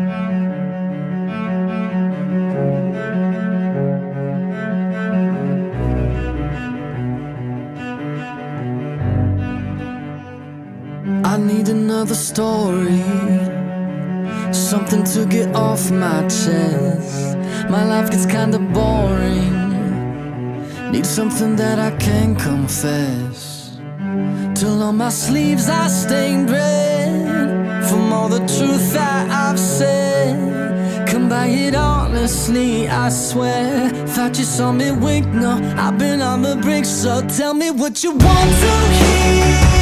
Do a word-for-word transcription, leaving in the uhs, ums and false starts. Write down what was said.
I need another story, something to get off my chest. My life gets kinda boring, need something that I can confess. Till on my sleeves I stained red from all the truth that I've said. Come by it honestly, I swear. Thought you saw me wink, no, I've been on the brink. So tell me what you want to hear.